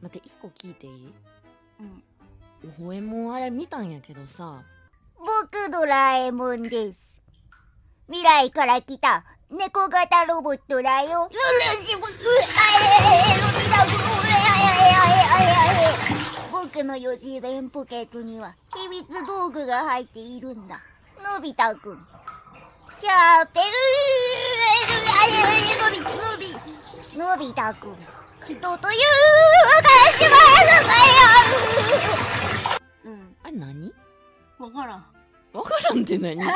待って、一個聞いていい？ うん。 おほえもんあれ見たんやけどさ、 僕ドラえもんです。未来から来た猫型ロボットだよ。僕の四次元ポケットには秘密道具が入っているんだ。のび太くん。シャーペルのび太くん。人という感じはうん。 あれ何？ わからん。 わからんって何？いや、違う、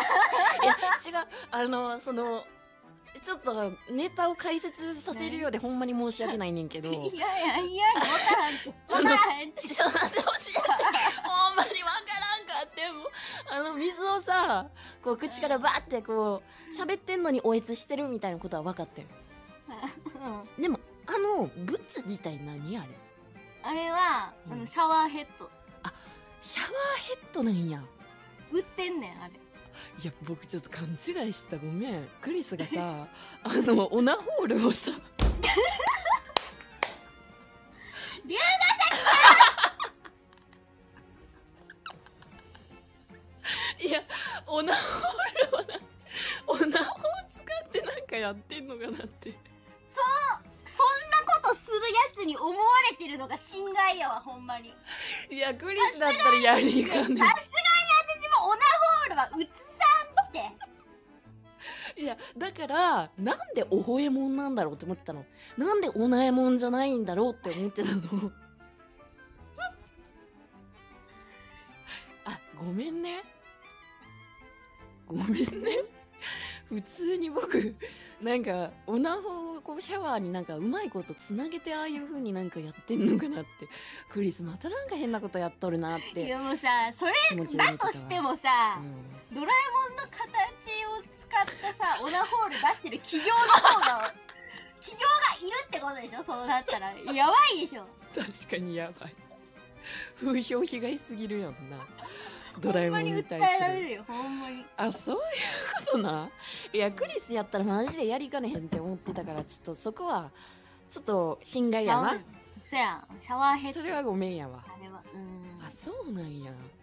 ちょっとネタを解説させるようでほんまに申し訳ないねんけど。 いや、わからんって。わからへんって。 ちょっと待ってほしい。ほんまにわからんかっても、水をさ、こう口からバーってこう喋ってんのにおえつしてるみたいなことは分かったよ。 うん。 でも物自体何あれ？ あれは、シャワーヘッド。 シャワーヘッドなんや。 売ってんねん、あれ。 いや、僕ちょっと勘違いしてた、ごめん。クリスがさ、オナホールをさ龍ヶいや、オナホールをオナホを使ってなんかやってんのかなって。 そんなことするやつに思われてるのが心外やわ、ほんまに。 いや、クリスだったらやりかね。 さすがに私もオナホールは映さんって。 いや、だからなんでおほえもんなんだろうって思ってたの。なんでおなえもんじゃないんだろうって思ってたの。ごめんね。普通に僕なんかオナホをこうシャワーになんかうまいことつなげてああいう風になんかやってんのかなって。クリスまたなんか変なことやっとるなっていやもうさ、それ気持ちで見てたわ。 だとしてもさ、 うん、 ドラえもんの形を使ったさ、オナホール出してる企業の方が企業がいるってことでしょ。そうなったらやばいでしょ。 確かにやばい。風評被害すぎるやんな、ドラえもんに対ほんまに訴えられする。 るよ、ほんまに。 そういうことな。いや、クリスやったらマジでやりかねへんって思ってたから、ちょっとそこはちょっと心外やな。 そやん、シャワーヘッド。 それはごめんやわ。 あれは、 そうなんや。